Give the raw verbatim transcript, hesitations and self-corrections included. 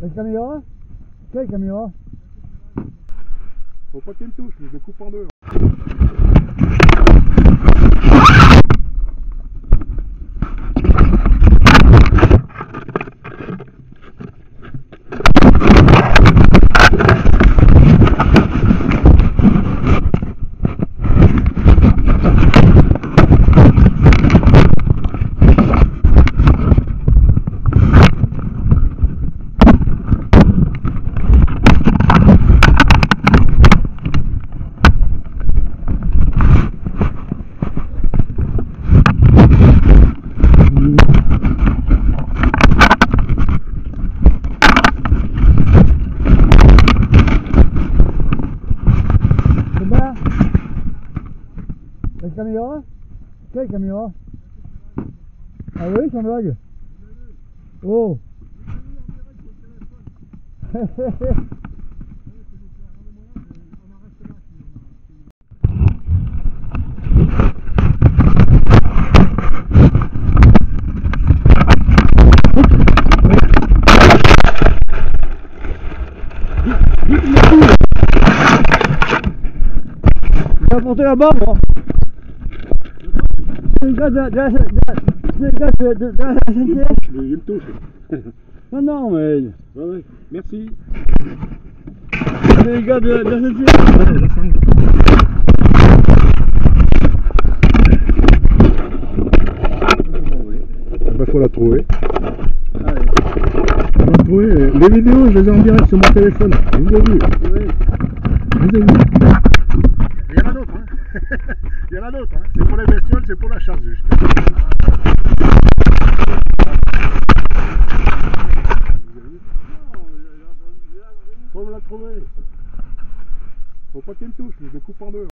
La caméra? Quelle caméra? Faut pas qu'elle me touche, je le coupe en deux. La caméra? Quelle caméra? Ah oui, sans blague? Oh! J'ai apporté là-bas, moi. C'est le gars de la de la de la de la de la S N C F. Il me touche. Non, non, mais. Ouais, ouais, merci. C'est les gars de la S N C F. Ouais, la scène. Bah, faut la trouver. Allez. Faut la trouver. Les vidéos, je les ai en direct sur mon téléphone. Je vous ai vu. Oui. Je vous ai vu. Il y en a d'autres, hein. Il y en a d'autres, hein. C'est pour les bestioles, c'est pour la chasse, juste. Faut me la trouver. Faut pas qu'elle me touche, je le coupe en deux.